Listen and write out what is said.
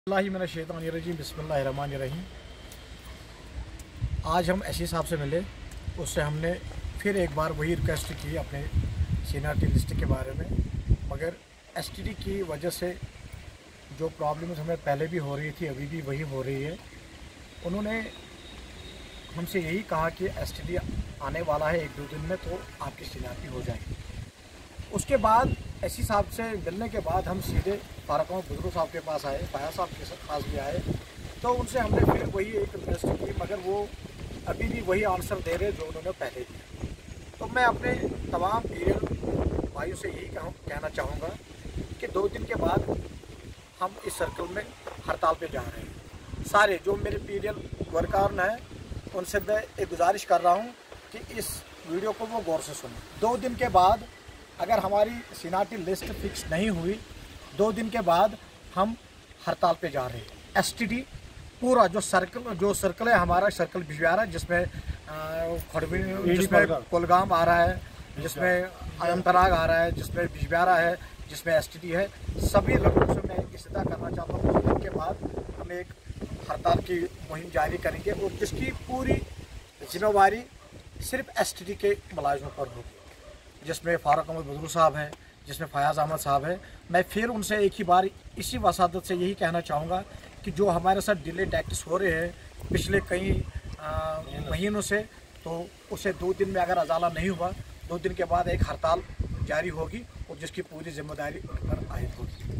बिस्मिल्लाहिर्रहमानिर्रहीम बिस्मिल्लाहिर्रहमानिर्रहीम। आज हम एसई साहब से मिले। उससे हमने फिर एक बार वही रिक्वेस्ट की अपने सीनियरिटी लिस्ट के बारे में, मगर एसटीडी की वजह से जो प्रॉब्लम्स हमें पहले भी हो रही थी अभी भी वही हो रही है। उन्होंने हमसे यही कहा कि एसटीडी आने वाला है 1-2 दिन में, तो आपकी सीनियरिटी हो जाएगी। उसके बाद एसई साहब से मिलने के बाद हम सीधे फारूक अहमद बुजुर्ग साहब के पास आए, फयाज साहब के पास भी आए। तो उनसे हमने फिर वही एक रिक्वेस्ट की, मगर वो अभी भी वही आंसर दे रहे जो उन्होंने पहले दिया। तो मैं अपने तमाम पीरियड भाइयों से यही कहना चाहूँगा कि 2 दिन के बाद हम इस सर्कल में हड़ताल पे जा रहे हैं। सारे जो मेरे पीरियड वर्कर हैं उनसे मैं एक गुजारिश कर रहा हूँ कि इस वीडियो को वो गौर से सुनें। 2 दिन के बाद अगर हमारी सीनियरिटी लिस्ट फिक्स नहीं हुई, 2 दिन के बाद हम हड़ताल पे जा रहे हैं। एसटीडी पूरा जो सर्कल है हमारा, सर्कल बिजबिहारा, जिसमें जिसमें कुलगाम आ रहा है, जिसमें अनंतनाग आ रहा है, जिसमें बिजबिहारा है, जिसमें एसटीडी है, सभी लोगों से मैं इस्तदा करना चाहता हूँ। 2 दिन के बाद हम एक हड़ताल की मुहिम जारी करेंगे और जिसकी पूरी जिम्मेवारी सिर्फ एसटीडी के मुलाजिमों पर होगी, जिसमें फारूक अहमद बुजुर्ग साहब हैं, जिसमें फयाज अहमद साहब हैं। मैं फिर उनसे एक ही बार इसी वसादत से यही कहना चाहूँगा कि जो हमारे साथ डिले टैक्टिस हो रहे हैं पिछले कई महीनों से, तो उसे 2 दिन में अगर अजाला नहीं हुआ, 2 दिन के बाद एक हड़ताल जारी होगी और जिसकी पूरी जिम्मेदारी उन पर आयद होगी।